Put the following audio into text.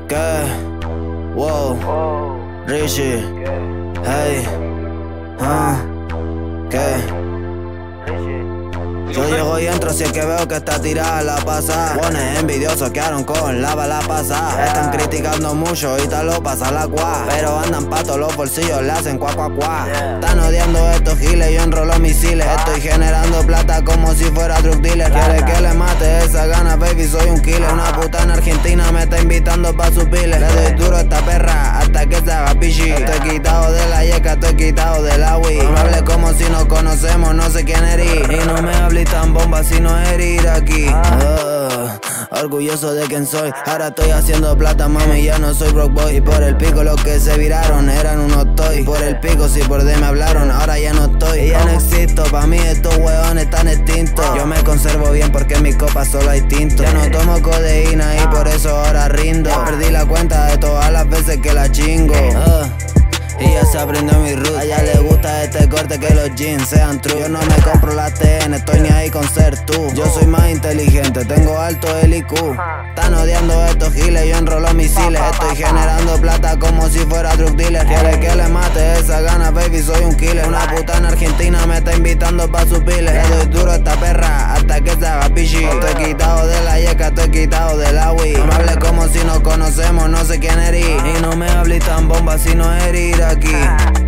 ¿Qué? Wow, Richie, hey, ¿qué? Yo llego y entro si es que veo que está tirada la pasada. Pones envidiosos quedaron con la bala pasada. Están criticando mucho y tal lo pasa la cuá, pero andan patos los bolsillos, le hacen cuá cuá cuá. Están odiando estos giles, yo enrolo misiles. Estoy generando plata como si fuera drug dealer. Quiere que le mate esa gana, baby, soy un killer. Una puta en Argentina me está invitando pa' sus piles. Le doy duro a esta perra hasta que se haga pichi. Estoy quitado de la yeca, estoy quitado de la Wii. No hable como si nos conocemos, no sé quién eres. Y no me hables tan bomba si no eres aquí. Orgulloso de quién soy, ahora estoy haciendo plata, mami, ya no soy broke boy. Y por el pico los que se viraron eran unos toy. Por el pico si por D me hablaron, ahora ya no estoy. Y ya no existo, pa' mí estos hueones están extintos. Yo me conservo bien porque en mis copas solo hay tinto. Ya no tomo codeína y por eso ahora rindo. Ya perdí la cuenta de todas las veces que la chingo. Y ya se aprendió mi root. A ella le gusta este corte que los jeans sean true. Yo no me compro la TN, estoy ni ahí con ser tú. Yo soy más inteligente, tengo alto el IQ. Están odiando estos giles, yo enrolo misiles. Estoy generando plata como si fuera drug dealer. Quiere que le mate esa gana, baby, soy un killer. Una puta en Argentina me está invitando pa' sus piles. Le doy duro a esta perra hasta que se haga pichi. Estoy quitado de la yeca, estoy quitado de la Wii. No me hables como si nos conocemos, no sé quién eres. Y no me hables tan bomba si no eres aquí.